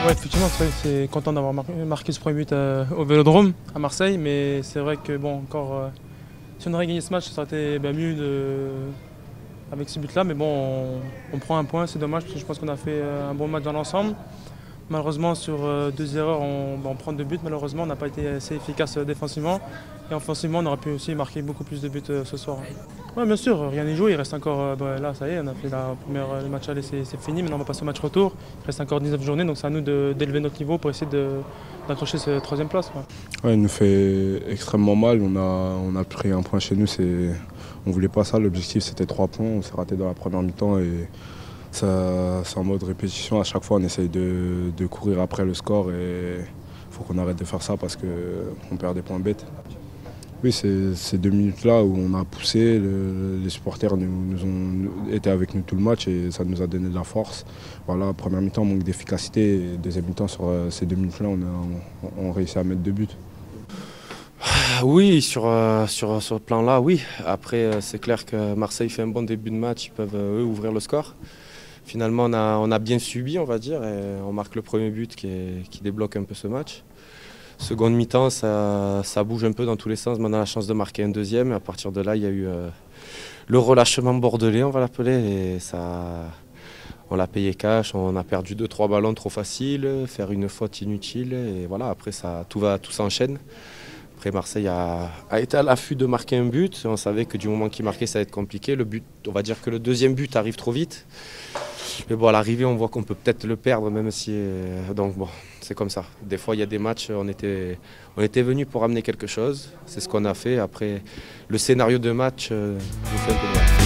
Ouais, effectivement, c'est content d'avoir marqué ce premier but au Vélodrome à Marseille, mais c'est vrai que bon, encore, si on aurait gagné ce match, ça aurait été mieux avec ce but-là. Mais bon, on prend un point, c'est dommage parce que je pense qu'on a fait un bon match dans l'ensemble. Malheureusement, sur deux erreurs, on prend deux buts. Malheureusement, on n'a pas été assez efficace défensivement. Et offensivement, on aurait pu aussi marquer beaucoup plus de buts ce soir. Oui, bien sûr, rien n'est joué. Il reste encore, là, ça y est, on a fait le match aller, c'est fini. Maintenant, on va passer au match retour. Il reste encore 19 journées, donc c'est à nous d'élever notre niveau pour essayer d'accrocher cette troisième place. Ouais, il nous fait extrêmement mal. On a pris un point chez nous. On ne voulait pas ça. L'objectif, c'était 3 points. On s'est raté dans la première mi-temps. Et c'est en mode répétition. À chaque fois, on essaye de courir après le score. Et il faut qu'on arrête de faire ça parce qu'on perd des points bêtes. Oui, c'est ces 2 minutes-là où on a poussé, les supporters nous ont été avec nous tout le match et ça nous a donné de la force. Voilà, première mi-temps, manque d'efficacité, et deuxième mi-temps, sur ces 2 minutes-là, on a réussi à mettre 2 buts. Oui, sur ce plan-là, oui. Après, c'est clair que Marseille fait un bon début de match, ils peuvent eux ouvrir le score. Finalement, on a bien subi, on va dire, et on marque le premier but qui débloque un peu ce match. Seconde mi-temps, ça bouge un peu dans tous les sens. Maintenant, on a la chance de marquer un deuxième. Et à partir de là, il y a eu le relâchement bordelais, on va l'appeler. Et on l'a payé cash. On a perdu 2-3 ballons trop faciles, faire une faute inutile. Et voilà, après, tout s'enchaîne. Après, Marseille a été à l'affût de marquer un but. On savait que du moment qu'il marquait, ça allait être compliqué. Le but, on va dire que le deuxième but arrive trop vite. Mais bon, à l'arrivée, on voit qu'on peut peut-être le perdre, même si. Donc bon, c'est comme ça. Des fois, il y a des matchs, on était venus pour amener quelque chose. C'est ce qu'on a fait. Après, le scénario de match nous fait un peu mal.